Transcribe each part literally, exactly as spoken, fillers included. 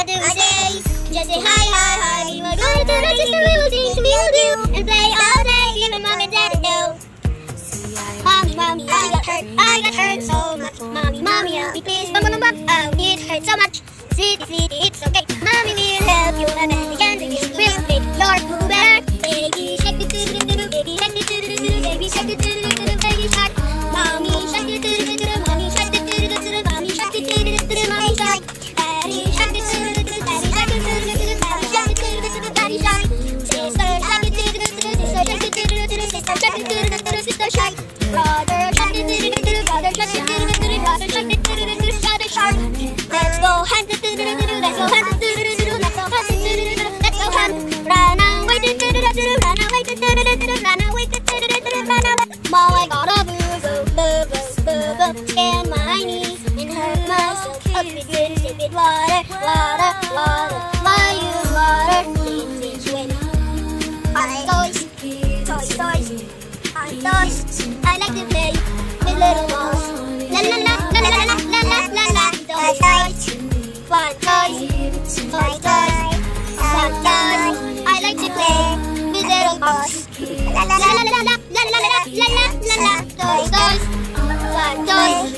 what do we say? Just say hi, hi, hi. We will go to the just a little things we will do and play all day, even mom and dad know. Mommy, mommy, I got hurt, I got hurt so much. Mommy, mommy, I'll be pleased, but oh, it hurt so much. Sweetie, sweetie, it's okay. Mommy will help you, and at the end you will make your boo better. Baby shark, do do do do, baby shark, do do do do, baby shark, do do do do, baby shark. Mommy shark, do do do do, mommy shark, do do do do, mommy shark, do do do do, mommy shark. Daddy shark, do do do do, daddy shark, do do do do, daddy shark, do do do do, daddy shark. Sister shark, do do do do, sister shark, do do do do, sister shark, do do do do, sister shark. Brother shark, do do do do, brother shark, do do do do, brother shark, do do do do, brother shark. Let's go hunt, do do do do, let's go hunt, do do do do, let's go hunt, do do do do, let's go hunt. Run away, do do do do, run away, do do do do, run away, do do do do, run away. Mom, I got a boo boo boo boo boo boo, and my knees and hurt myself. Up with good, stupid water, water, water. Why use water? It's wet. On toys, toys, toys, on toys. I like to play with little balls. La la la la la la la la la la. Toys, toys, fun toys, toys, toys, fun toys. I like to play with little balls. La la la la la la la la la la la la la. Toys, toys, fun toys.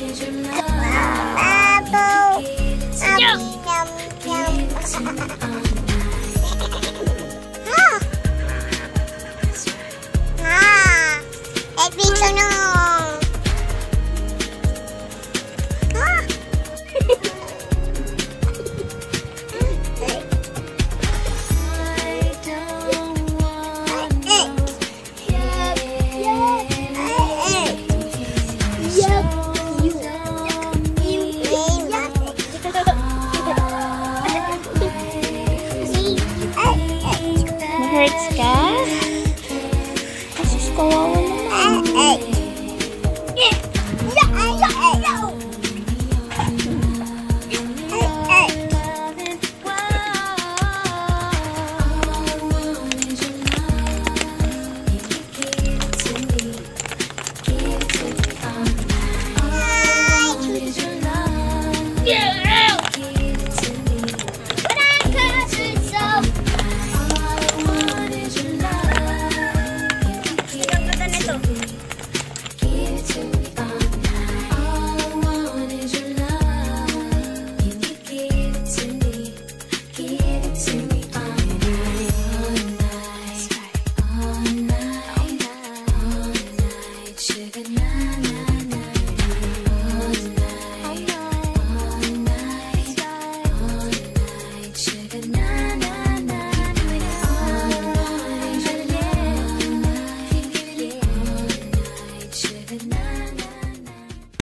Yum. Ah, Edwin Sunong. Ah. Hurts ka?